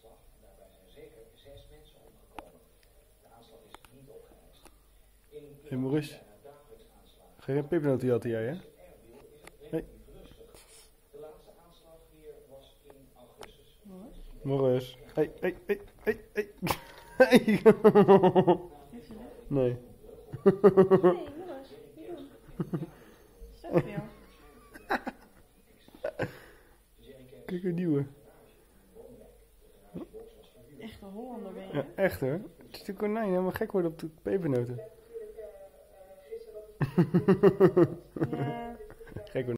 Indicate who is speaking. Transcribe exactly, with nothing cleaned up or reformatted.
Speaker 1: Hé Maurice, ga je een pepernoten jatten jij, hè? Hey. Maurice. Hey, hey, hey, hey, hey. Hey. Nee.
Speaker 2: Nee, jongens, niet doen. Zeg veel.
Speaker 1: Kijk, een nieuwe.
Speaker 2: Echt een Hollander ben je.
Speaker 1: Ja, echt hoor. Het is een konijn, helemaal gek worden op de pepernoten.
Speaker 2: Ja.